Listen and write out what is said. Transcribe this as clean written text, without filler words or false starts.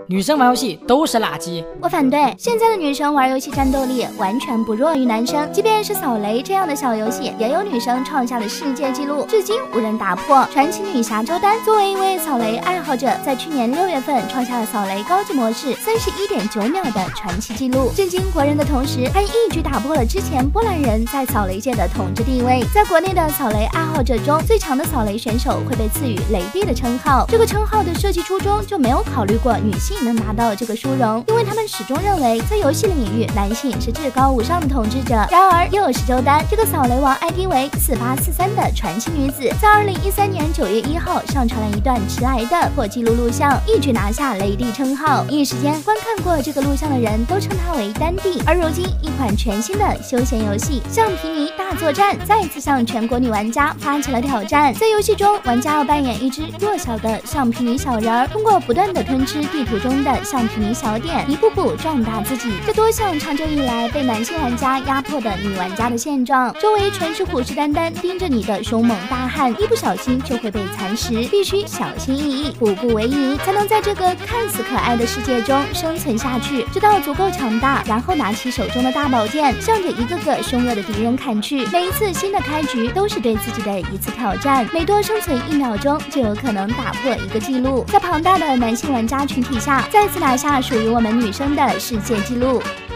女生玩游戏都是垃圾。 我反对，现在的女生玩游戏战斗力完全不弱于男生，即便是扫雷这样的小游戏，也有女生创下了世界纪录，至今无人打破。传奇女侠周丹作为一位扫雷爱好者，在去年6月份创下了扫雷高级模式31.9秒的传奇纪录，震惊国人的同时，还一举打破了之前波兰人在扫雷界的统治地位。在国内的扫雷爱好者中，最强的扫雷选手会被赐予雷帝的称号。这个称号的设计初衷就没有考虑过女性能拿到这个殊荣，因为他们始终认为在游戏领域男性是至高无上的统治者。然而又是周丹，这个扫雷王 ID 为4843的传奇女子，在2013年9月1号上传了一段迟来的破纪录录像，一举拿下雷帝称号。一时间观看过这个录像的人都称它为丹帝。而如今一款全新的休闲游戏橡皮泥大作战再次向全国女玩家发起了挑战。在游戏中，玩家要扮演一只弱小的橡皮泥小人儿，通过不断的吞吃地图中的橡皮泥小点，一步步壮大自己。这多像长久以来被男性玩家压迫的女玩家的现状，周围全是虎视眈眈盯着你的凶猛大汉，一不小心就会被蚕食，必须小心翼翼，步步为营，才能在这个看似可爱的世界中生存下去，直到足够强大，然后拿起手中的大宝剑，向着一个个凶恶的敌人砍去。每一次新的开局都是对自己的一次挑战，每多生存1秒钟就有可能打破一个纪录，在庞大的男性玩家群体下，再次拿下属于我们女生的世界纪录。